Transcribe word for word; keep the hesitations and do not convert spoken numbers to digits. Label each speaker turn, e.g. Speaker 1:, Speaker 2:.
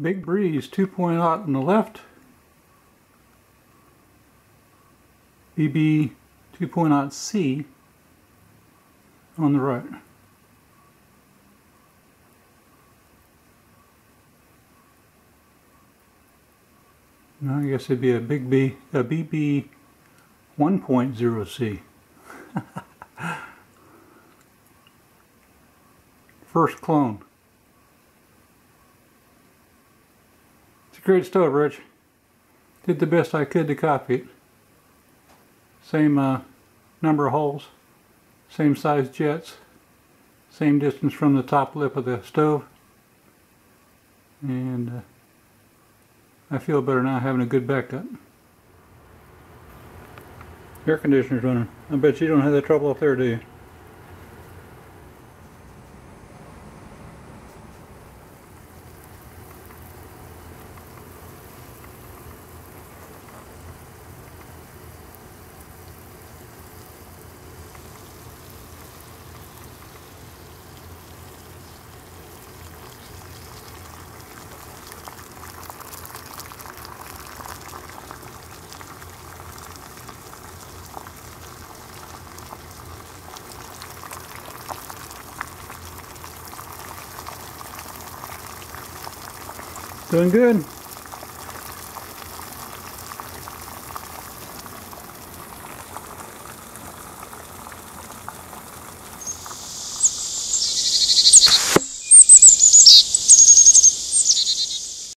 Speaker 1: Big breeze two point oh on the left, B B two point oh C on the right. Now I guess it'd be a big B, a B B one point oh C. First clone. It's a great stove, Rich. Did the best I could to copy it. Same uh, number of holes, same size jets, same distance from the top lip of the stove, and uh, I feel better now having a good backup. Air conditioner's running. I bet you don't have that trouble up there, do you? Doing good.